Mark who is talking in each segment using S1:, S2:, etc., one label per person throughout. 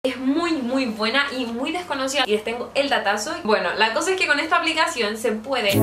S1: Es muy buena y muy desconocida y les tengo el datazo. Bueno, la cosa es que con esta aplicación se puede...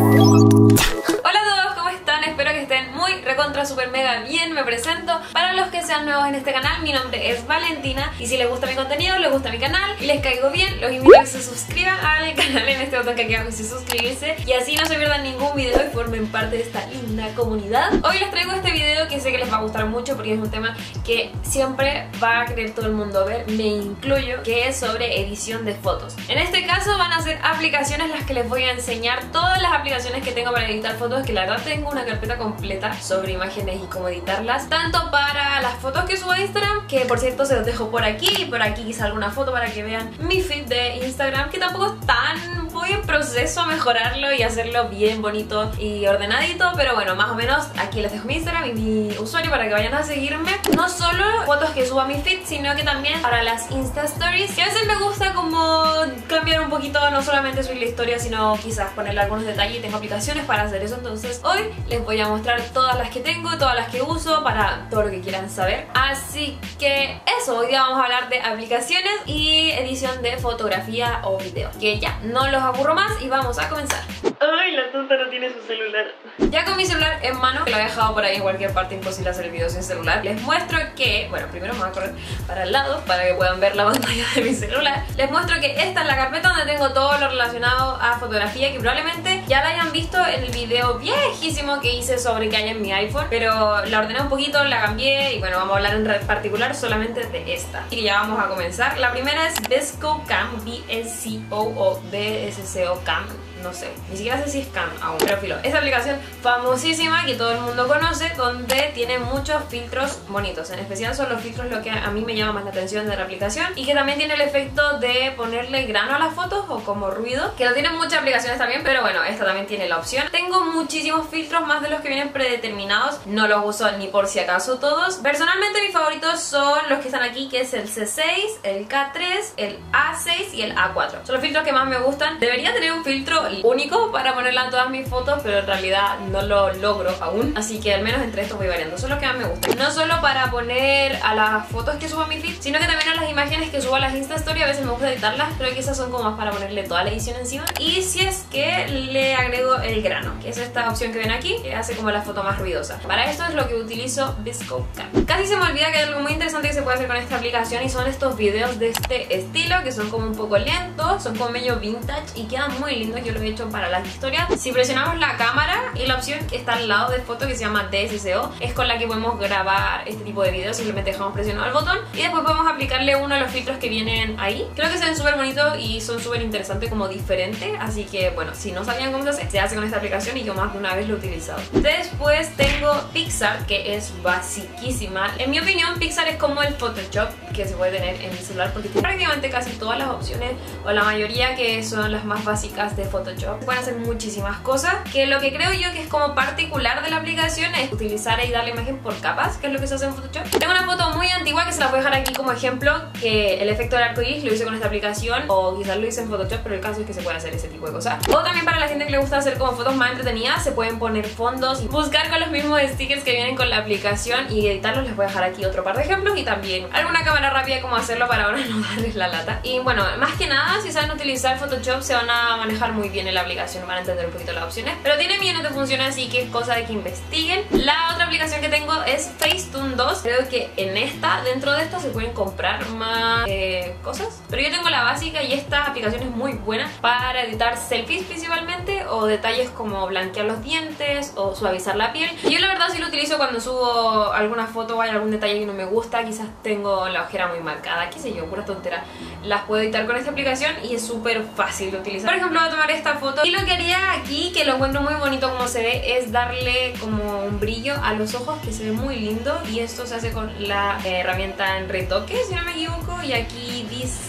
S1: Hola a todos, ¿cómo están? Espero que estén muy recontra super mega bien. Me presento. Para los que sean nuevos en este canal, mi nombre es Valentina y si les gusta mi contenido, les gusta mi canal y les caigo bien, los invito a que se suscriban al canal en este botón que aquí abajo dice suscribirse y así no se pierdan ningún video y formen parte de esta linda comunidad. Hoy les traigo este video que sé que les va a gustar mucho porque es un tema que siempre va a querer todo el mundo ver, me incluyo, que es sobre edición de fotos. En este caso van a ser aplicaciones las que les voy a enseñar, todas las aplicaciones que tengo para editar fotos, que la verdad tengo una carpeta completa sobre imágenes y cómo editarlas, tanto para las fotos que subo a Instagram, que por cierto se los dejo por aquí y por aquí quizá alguna foto para que vean mi feed de Instagram, que tampoco es tan... voy en proceso a mejorarlo y hacerlo bien bonito y ordenadito, pero bueno, más o menos aquí les dejo mi Instagram y mi usuario para que vayan a seguirme. No solo fotos que subo a mi feed, sino que también para las Insta Stories, que a veces me gusta como cambiar un poquito, no solamente subir la historia, sino quizás ponerle algunos detalles y tengo aplicaciones para hacer eso. Entonces hoy les voy a mostrar todas las que tengo, todas las que uso, para todo lo que quieran saber. Así que eso, hoy día vamos a hablar de aplicaciones y edición de fotografía o video, que ya, no los aburro más y vamos a comenzar. Ay, la tonta no tiene su celular. Ya con mi celular en mano, que lo he dejado por ahí en cualquier parte, imposible hacer el video sin celular, les muestro que, bueno, primero me voy a correr para el lado para que puedan ver la pantalla de mi celular. Les muestro que esta es la carpeta donde tengo todo lo relacionado a fotografía, que probablemente ya la hayan visto en el video viejísimo que hice sobre qué hay en mi iPhone, pero la ordené un poquito, la cambié y bueno, vamos a hablar en particular solamente de esta. Y ya vamos a comenzar. La primera es VSCO Cam, VSCO o VSCO Cam. No sé, ni siquiera sé si es Cam aún, pero filo. Es aplicación famosísima que todo el mundo conoce, donde tiene muchos filtros bonitos. En especial son los filtros lo que a mí me llama más la atención de la aplicación, y que también tiene el efecto de ponerle grano a las fotos o como ruido, que lo tienen muchas aplicaciones también, pero bueno, esta también tiene la opción. Tengo muchísimos filtros, más de los que vienen predeterminados, no los uso ni por si acaso todos. Personalmente mis favoritos son los que están aquí, que es el C6, el K3, el A6 y el A4. Son los filtros que más me gustan. Debería tener un filtro único para ponerla en todas mis fotos, pero en realidad no lo logro aún, así que al menos entre estos voy variando. Son los que más me gustan, no solo para poner a las fotos que subo a mi feed, sino que también a las imágenes que subo a las Insta Story. A veces me gusta editarlas, pero que esas son como más para ponerle toda la edición encima. Y si es que le agrego el grano, que es esta opción que ven aquí, que hace como la foto más ruidosa. Para esto es lo que utilizo VSCO Cam. Casi se me olvida que hay algo muy interesante que se puede hacer con esta aplicación, y son estos videos de este estilo, que son como un poco lentos, son como medio vintage y quedan muy lindos. Yo lo he hecho para las historias. Si presionamos la cámara, y la opción que está al lado de foto, que se llama DSCO, es con la que podemos grabar este tipo de videos. Simplemente dejamos presionado el botón y después podemos aplicarle uno de los filtros que vienen ahí. Creo que se ven súper bonitos y son súper interesantes, como diferentes. Así que bueno, si no sabían cómo se hace con esta aplicación, y yo más de una vez lo he utilizado. Después tengo PicsArt, que es basiquísima. En mi opinión, PicsArt es como el Photoshop que se puede tener en el celular, porque tiene prácticamente casi todas las opciones, o la mayoría, que son las más básicas de Photoshop. Pueden hacer muchísimas cosas, que lo que creo yo que es como particular de la aplicación es utilizar y darle imagen por capas, que es lo que se hace en Photoshop. Tengo una foto muy antigua que se la voy a dejar aquí como ejemplo, que el efecto del arco iris lo hice con esta aplicación, o quizás lo hice en Photoshop, pero el caso es que se puede hacer ese tipo de cosas. O también para la gente que le gusta hacer como fotos más entretenidas, se pueden poner fondos y buscar con los mismos stickers que vienen con la aplicación y editarlos. Les voy a dejar aquí otro par de ejemplos y también alguna cámara rápida cómo hacerlo para ahora no darles la lata. Y bueno, más que nada, si saben utilizar Photoshop se van a manejar muy bien en la aplicación, van a entender un poquito las opciones, pero tiene millones de funciones, así que es cosa de que investiguen. La otra aplicación que tengo es Facetune 2. Creo que en esta, dentro de esta, se pueden comprar más cosas, pero yo tengo la básica, y esta aplicación es muy buena para editar selfies principalmente, o detalles como blanquear los dientes o suavizar la piel. Yo la verdad sí lo utilizo cuando subo alguna foto o hay algún detalle que no me gusta, quizás tengo la ojera muy marcada, qué sé yo, pura tontera. Las puedo editar con esta aplicación y es súper fácil de utilizar. Por ejemplo, voy a tomar esta foto y lo que haría aquí, que lo encuentro muy bonito como se ve, es darle como un brillo a los ojos, que se ve muy lindo, y esto se hace con la herramienta en retoque, si no me equivoco, y aquí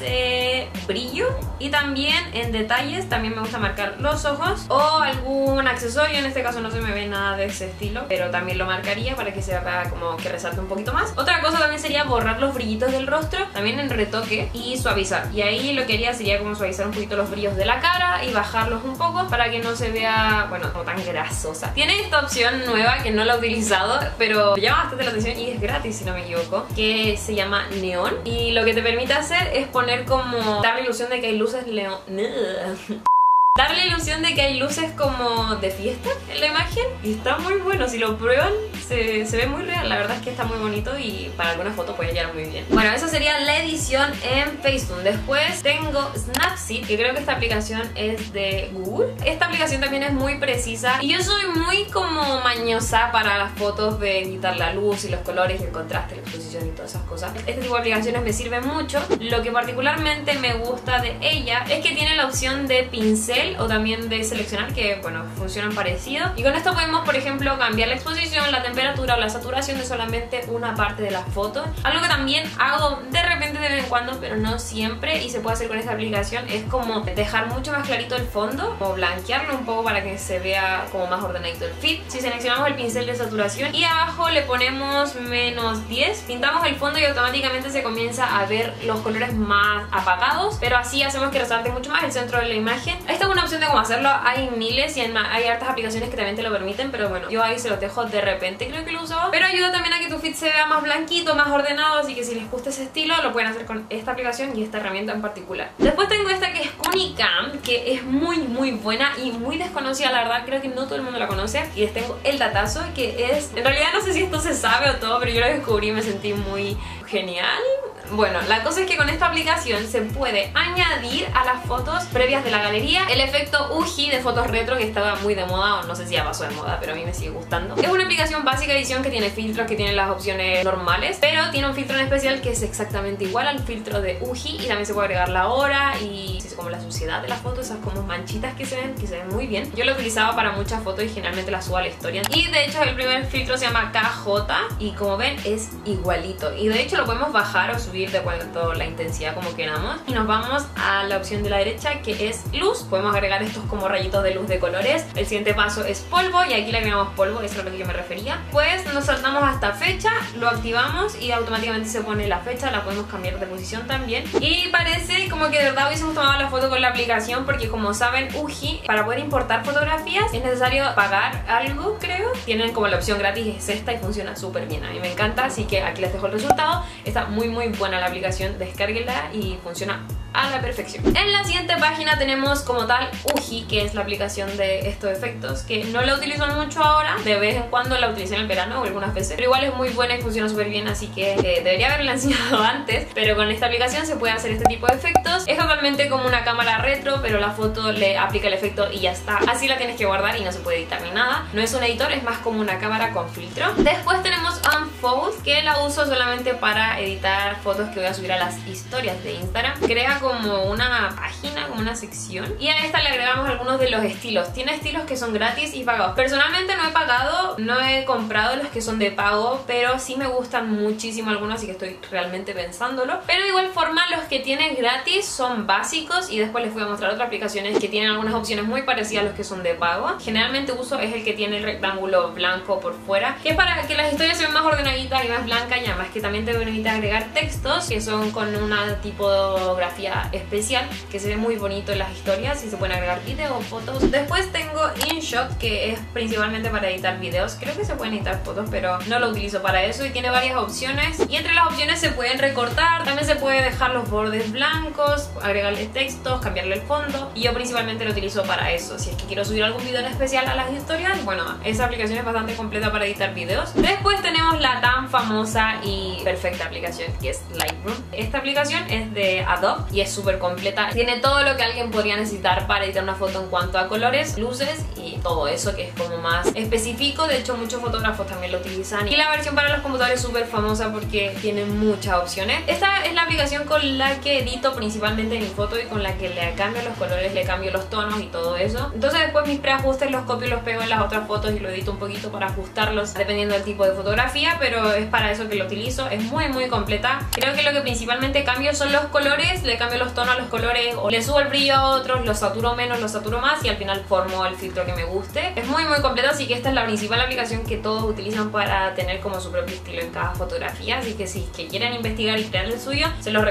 S1: dice brillo. Y también en detalles también me gusta marcar los ojos o algún accesorio. En este caso no se me ve nada de ese estilo, pero también lo marcaría para que se vea como que resalte un poquito más. Otra cosa también sería borrar los brillitos del rostro, también en retoque, y suavizar. Y ahí lo que haría sería como suavizar un poquito los brillos de la cara y bajar bajarlos un poco para que no se vea, bueno, no tan grasosa. Tiene esta opción nueva que no la he utilizado, pero me llama bastante la atención y es gratis si no me equivoco, que se llama neón, y lo que te permite hacer es poner como, dar la ilusión de que hay luces dar la ilusión de que hay luces como de fiesta en la imagen, y está muy bueno. Si lo prueban se ve muy real, la verdad es que está muy bonito y para alguna foto puede quedar muy bien. Bueno, esa sería la edición en Facetune. Después tengo Snapseed, que creo que esta aplicación es de Google. Esta aplicación también es muy precisa y yo soy muy como mañosa para las fotos de editar la luz y los colores y el contraste, la exposición y todas esas cosas. Este tipo de aplicaciones me sirven mucho. Lo que particularmente me gusta de ella es que tiene la opción de pincel o también de seleccionar, que bueno, funcionan parecido, y con esto podemos, por ejemplo, cambiar la exposición, la temperatura o la saturación de solamente una parte de la foto. Algo que también hago de repente de vez en cuando, pero no siempre, y se puede hacer con esta aplicación, es como dejar mucho más clarito el fondo, o blanquearlo un poco para que se vea como más ordenadito el feed. Si seleccionamos el pincel de saturación y abajo le ponemos -10, pintamos el fondo y automáticamente se comienza a ver los colores más apagados, pero así hacemos que resalte mucho más el centro de la imagen. Esta es una opción de cómo hacerlo, hay miles y hay hartas aplicaciones que también te lo permiten, pero bueno, yo ahí se los dejo de repente, creo que lo usaba, pero ayuda también a que tu feed se vea más blanquito, más ordenado, así que si les gusta ese estilo lo pueden hacer con esta aplicación y esta herramienta en particular. Después tengo esta que es Kunicam, que es muy buena y muy desconocida, la verdad, creo que no todo el mundo la conoce, y les tengo el datazo, que es, en realidad no sé si esto se sabe o todo, pero yo lo descubrí y me sentí muy genial. Bueno, la cosa es que con esta aplicación se puede añadir a las fotos previas de la galería el efecto UGI de fotos retro, que estaba muy de moda, o no sé si ya pasó de moda, pero a mí me sigue gustando. Es una aplicación básica de edición que tiene filtros, que tiene las opciones normales, pero tiene un filtro en especial que es exactamente igual al filtro de UGI, y también se puede agregar la hora y como la suciedad de las fotos, esas como manchitas que se ven muy bien. Yo lo utilizaba para muchas fotos y generalmente las subo a la historia, y de hecho el primer filtro se llama KJ y como ven es igualito, y de hecho lo podemos bajar o subir de acuerdo a la intensidad como queramos. Y nos vamos a la opción de la derecha, que es luz. Podemos agregar estos como rayitos de luz de colores. El siguiente paso es polvo, y aquí le agregamos polvo, eso es a lo que yo me refería. Pues nos saltamos hasta fecha, lo activamos y automáticamente se pone la fecha. La podemos cambiar de posición también, y parece como que de verdad hubiésemos tomado la foto con la aplicación, porque como saben, UGI, para poder importar fotografías es necesario pagar algo, creo. Tienen como la opción gratis, es esta, y funciona súper bien, a mí me encanta, así que aquí les dejo el resultado. Está muy buena la aplicación, descárguenla y funciona a la perfección. En la siguiente página tenemos como tal UGI, que es la aplicación de estos efectos, que no la utilizo mucho ahora, de vez en cuando la utilicé en el verano o algunas veces, pero igual es muy buena y funciona súper bien, así que debería haberla enseñado antes, pero con esta aplicación se puede hacer este tipo de efectos. Es totalmente como una cámara retro, pero la foto le aplica el efecto y ya está. Así la tienes que guardar y no se puede editar ni nada. No es un editor, es más como una cámara con filtro. Después tenemos Unfold, que la uso solamente para editar fotos que voy a subir a las historias de Instagram. Crea como una página, como una sección, y a esta le agregamos algunos de los estilos. Tiene estilos que son gratis y pagados. Personalmente no he pagado, no he comprado los que son de pago, pero sí me gustan muchísimo algunos, así que estoy realmente pensándolo. Pero de igual forma los que tienen gratis son básicos, y después les voy a mostrar otras aplicaciones que tienen algunas opciones muy parecidas a los que son de pago. Generalmente uso es el que tiene el rectángulo blanco por fuera, que es para que las historias se vean más ordenaditas y más blancas, y además que también te permite agregar textos que son con una tipografía especial que se ve muy bonito en las historias, y se pueden agregar videos o fotos. Después tengo InShot, que es principalmente para editar videos. Creo que se pueden editar fotos, pero no lo utilizo para eso, y tiene varias opciones, y entre las opciones se pueden recortar, también se puede dejar los bordes blancos, agregarle textos, cambiarle el fondo, y yo principalmente lo utilizo para eso. Si es que quiero subir algún video en especial a las historias, bueno, esa aplicación es bastante completa para editar videos. Después tenemos la tan famosa y perfecta aplicación que es Lightroom. Esta aplicación es de Adobe y es súper completa. Tiene todo lo que alguien podría necesitar para editar una foto en cuanto a colores, luces y todo eso, que es como más específico. De hecho, muchos fotógrafos también lo utilizan, y la versión para los computadores es súper famosa porque tiene muchas opciones. Esta es la aplicación con la que edito principalmente mi foto y con la que le cambio los colores, le cambio los tonos y todo eso. Entonces después mis preajustes los copio y los pego en las otras fotos y lo edito un poquito para ajustarlos dependiendo del tipo de fotografía, pero es para eso que lo utilizo. Es muy completa. Creo que lo que principalmente cambio son los colores, le cambio los tonos a los colores, o le subo el brillo a otros, los saturo menos, los saturo más, y al final formo el filtro que me guste. Es muy completa, así que esta es la principal aplicación que todos utilizan para tener como su propio estilo en cada fotografía, así que si es que quieren investigar y crear el suyo, se los recomiendo mucho.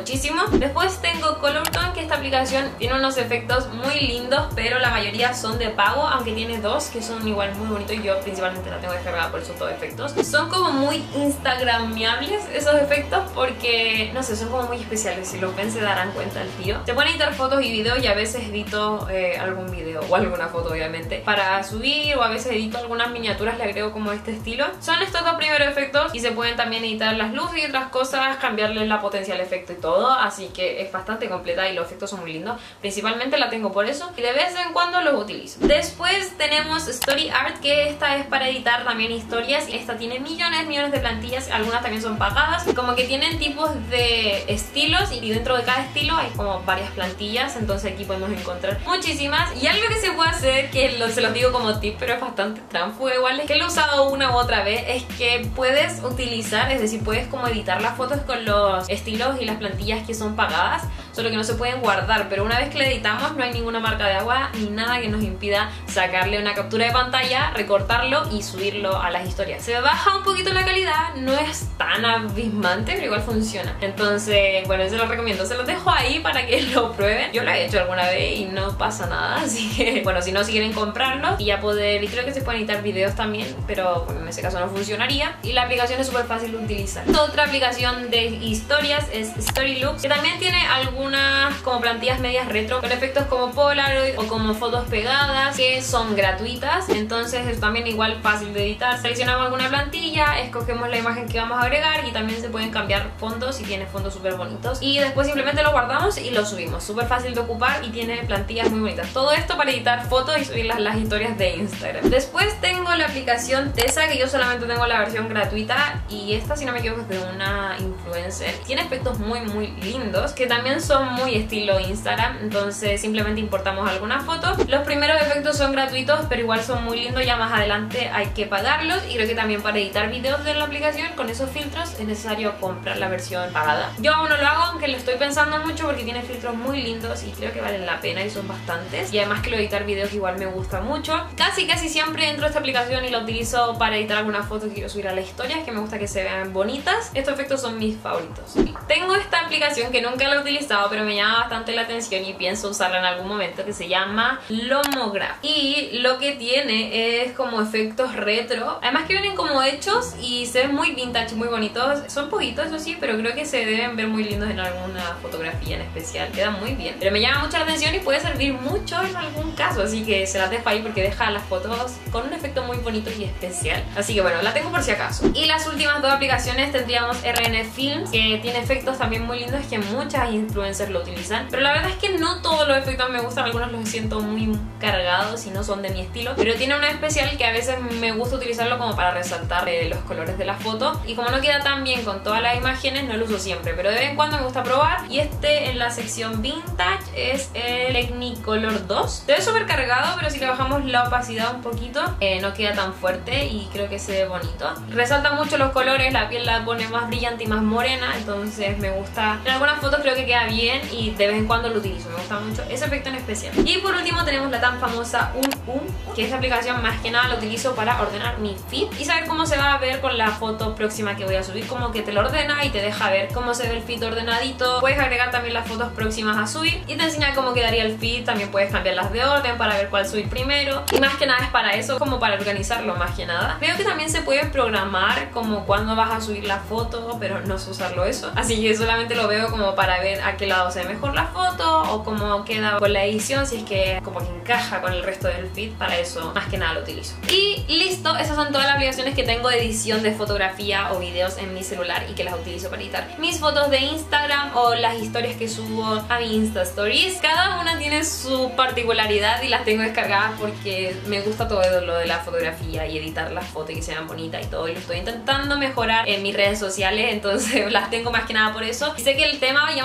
S1: muchísimo. Después tengo Color Tone, que esta aplicación tiene unos efectos muy lindos, pero la mayoría son de pago, aunque tiene dos que son igual muy bonitos y yo principalmente la tengo descargada por esos dos efectos. Son como muy instagramiables esos efectos porque, no sé, son como muy especiales. Si los ven se darán cuenta al tío. Se pueden editar fotos y videos y a veces edito algún video o alguna foto obviamente para subir, o a veces edito algunas miniaturas, le agrego como este estilo. Son estos dos primeros efectos y se pueden también editar las luces y otras cosas, cambiarle la potencia al efecto y todo, así que es bastante completa y los efectos son muy lindos. Principalmente la tengo por eso y de vez en cuando los utilizo. Después tenemos Story Art, que esta es para editar también historias. Esta tiene millones de plantillas, algunas también son pagadas, como que tienen tipos de estilos y dentro de cada estilo hay como varias plantillas, entonces aquí podemos encontrar muchísimas. Y algo que se puede hacer, que se los digo como tip, pero es bastante tránfuga igual, es que lo he usado una u otra vez, es que puedes utilizar, es decir, puedes como editar las fotos con los estilos y las plantillas que son pagadas, solo que no se pueden guardar, pero una vez que la editamos no hay ninguna marca de agua ni nada que nos impida sacarle una captura de pantalla, recortarlo y subirlo a las historias. Se baja un poquito la calidad, no es tan abismante, pero igual funciona. Entonces, bueno, se los recomiendo, se los dejo ahí para que lo prueben. Yo lo he hecho alguna vez y no pasa nada, así que, bueno, si no, si quieren comprarlo y ya poder, y creo que se pueden editar videos también, pero bueno, en ese caso no funcionaría. Y la aplicación es súper fácil de utilizar. Otra aplicación de historias es Storylooks, que también tiene algunas como plantillas medias retro con efectos como Polaroid o como fotos pegadas que son gratuitas, entonces es también igual fácil de editar. Seleccionamos alguna plantilla, escogemos la imagen que vamos a agregar y también se pueden cambiar fondos y tiene fondos súper bonitos, y después simplemente lo guardamos y lo subimos. Súper fácil de ocupar y tiene plantillas muy bonitas. Todo esto para editar fotos y subirlas a las historias de Instagram. Después tengo la aplicación Tessa, que yo solamente tengo la versión gratuita, y esta, si no me equivoco, es de una influencer. Tiene efectos muy lindos que también son muy estilo Instagram, entonces simplemente importamos algunas fotos. Los primeros efectos son gratuitos, pero igual son muy lindos. Ya más adelante hay que pagarlos, y creo que también para editar videos de la aplicación con esos filtros es necesario comprar la versión pagada. Yo aún no lo hago, aunque lo estoy pensando mucho porque tiene filtros muy lindos y creo que valen la pena y son bastantes, y además que lo de editar videos igual me gusta mucho. Casi siempre entro a esta aplicación y la utilizo para editar algunas fotos que quiero subir a las historias, que me gusta que se vean bonitas. Estos efectos son mis favoritos. Tengo esta aplicación que nunca la he utilizado, pero me llama bastante la atención y pienso usarla en algún momento, que se llama Lomograph, y lo que tiene es como efectos retro, además que vienen como hechos y se ven muy vintage, muy bonitos. Son poquitos, eso sí, pero creo que se deben ver muy lindos en alguna fotografía en especial. Quedan muy bien, pero me llama mucho la atención y puede servir mucho en algún caso, así que se las dejo ahí porque deja las fotos con un efecto muy bonito y especial. Así que bueno, la tengo por si acaso. Y las últimas dos aplicaciones tendríamos RN Films, que tiene efectos también muy lindos, que muchas influencers lo utilizan, pero la verdad es que no todos los efectos me gustan. Algunos los siento muy cargados y no son de mi estilo, pero tiene una especial que a veces me gusta utilizarlo como para resaltar los colores de la foto, y como no queda tan bien con todas las imágenes no lo uso siempre, pero de vez en cuando me gusta probar. Y este, en la sección Vintage, es el Technicolor 2. Se ve súper cargado, pero si le bajamos la opacidad un poquito no queda tan fuerte y creo que se ve bonito. Resalta mucho los colores, la piel la pone más brillante y más morena, entonces me gusta. En algunas fotos creo que queda bien y de vez en cuando lo utilizo, me gusta mucho ese efecto en especial. Y por último tenemos la tan famosa que esta aplicación más que nada la utilizo para ordenar mi feed y saber cómo se va a ver con la foto próxima que voy a subir. Como que te lo ordena y te deja ver cómo se ve el feed ordenadito. Puedes agregar también las fotos próximas a subir y te enseña cómo quedaría el feed. También puedes cambiarlas de orden para ver cuál subir primero, y más que nada es para eso, como para organizarlo más que nada. Veo que también se puede programar como cuándo vas a subir la foto, pero no sé usarlo eso, así que solamente lo veo como para ver a qué lado se ve mejor la foto o cómo queda con la edición, si es que como que encaja con el resto del feed. Para eso más que nada lo utilizo. Y listo, esas son todas las aplicaciones que tengo de edición de fotografía o videos en mi celular y que las utilizo para editar mis fotos de Instagram o las historias que subo a mi Insta Stories. Cada una tiene su particularidad y las tengo descargadas porque me gusta todo lo de la fotografía y editar las fotos y que sean bonitas y todo, y lo estoy intentando mejorar en mis redes sociales, entonces las tengo más que nada por eso. Y sé que el tema llama bastante la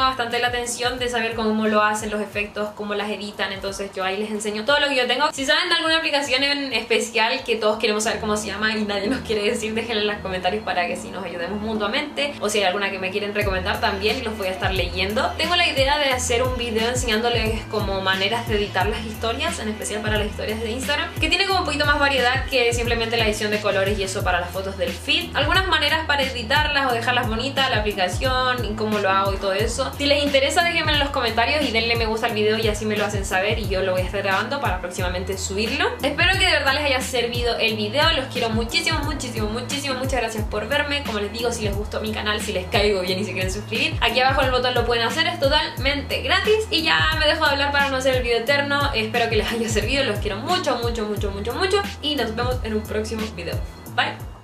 S1: atención de saber cómo lo hacen, los efectos, cómo las editan. Entonces yo ahí les enseño todo lo que yo tengo. Si saben de alguna aplicación en especial que todos queremos saber cómo se llama y nadie nos quiere decir, déjenlo en los comentarios para que si nos ayudemos mutuamente. O si hay alguna que me quieren recomendar también, los voy a estar leyendo. Tengo la idea de hacer un video enseñándoles como maneras de editar las historias, en especial para las historias de Instagram, que tiene como un poquito más variedad que simplemente la edición de colores y eso para las fotos del feed. Algunas maneras para editarlas o dejarlas bonitas, la aplicación y cómo lo hago y todo eso. Si les interesa, déjenme en los comentarios y denle me gusta al video y así me lo hacen saber y yo lo voy a estar grabando para próximamente subirlo. Espero que de verdad les haya servido el video. Los quiero muchísimo, muchísimo, muchísimo. Muchas gracias por verme. Como les digo, si les gustó mi canal, si les caigo bien y se quieren suscribir, aquí abajo en el botón lo pueden hacer, es totalmente gratis. Y ya me dejo de hablar para no hacer el video eterno. Espero que les haya servido. Los quiero mucho, mucho, mucho, mucho, mucho. Y nos vemos en un próximo video. Bye.